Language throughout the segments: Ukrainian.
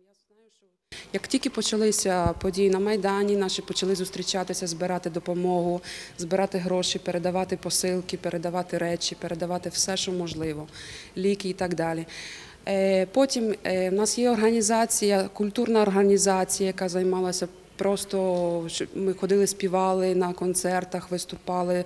Як тільки почалися події на Майдані, наші почали зустрічатися, збирати допомогу, збирати гроші, передавати посилки, передавати речі, передавати все, що можливо, ліки і так далі. Потім в нас є організація, культурна організація, яка займалася просто, ми ходили, співали на концертах, виступали,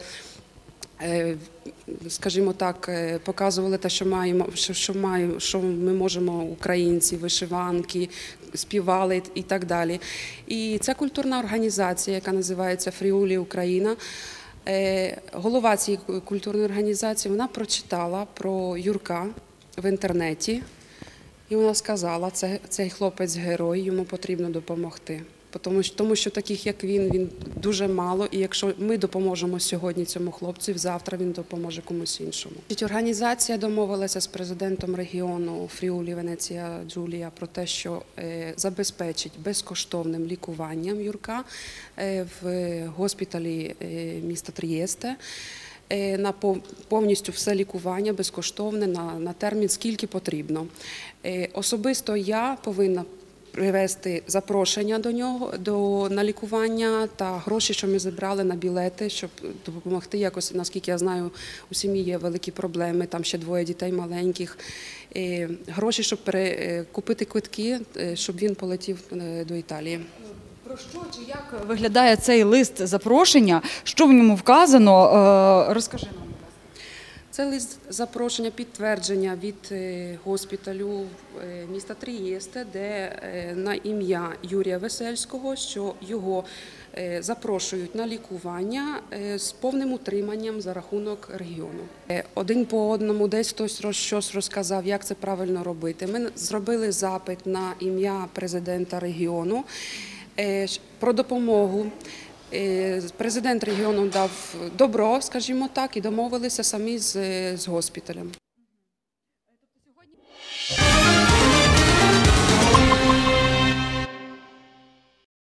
скажімо так, показували те, що ми можемо, українці, вишиванки, співали і так далі. І ця культурна організація, яка називається Фріулі Україна, голова цієї культурної організації, вона прочитала про Юрка в інтернеті, і вона сказала, цей хлопець герой, йому потрібно допомогти. Тому що таких, як він дуже мало, і якщо ми допоможемо сьогодні цьому хлопцю, завтра він допоможе комусь іншому. Організація домовилася з президентом регіону Фріулі Венеція Джулія про те, що забезпечить безкоштовним лікуванням Юрка в госпіталі міста Трієсте. На повністю все лікування безкоштовне на термін, скільки потрібно. Особисто я повинна привезти запрошення до нього на лікування та гроші, що ми зібрали на білети, щоб допомогти якось, наскільки я знаю, у сім'ї є великі проблеми, там ще 2 дітей маленьких. Гроші, щоб купити квитки, щоб він полетів до Італії. Про що чи як виглядає цей лист запрошення? Що в ньому вказано? Розкажи нам. Це лист запрошення, підтвердження від госпіталю міста Трієсте, де на ім'я Юрія Весельського, що його запрошують на лікування з повним утриманням за рахунок регіону. Один по одному, десь хтось щось розказав, як це правильно робити. Ми зробили запит на ім'я президента регіону про допомогу. Президент регіону дав добро, скажімо так, і домовилися самі з госпіталем.